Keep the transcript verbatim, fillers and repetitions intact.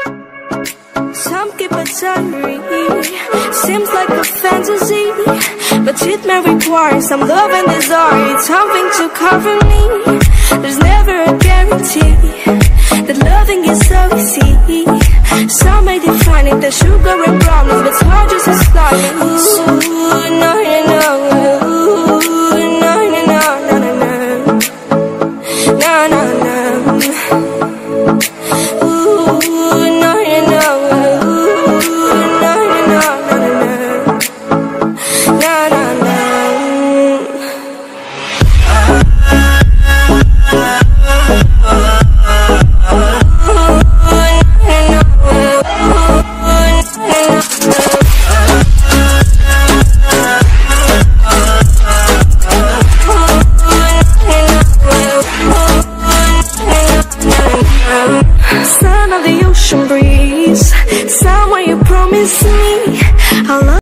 Some keep a diary, seems like a fantasy, but it may require some love and desire, something to cover me. There's never a guarantee that loving is so easy. Some may define it as sugar and brownies, but it's hard just as slimy. Ooh, no, no, no. Ooh, no, no, no, no, no, no. No, no, no. Son of the ocean breeze, somewhere you promised me I'll love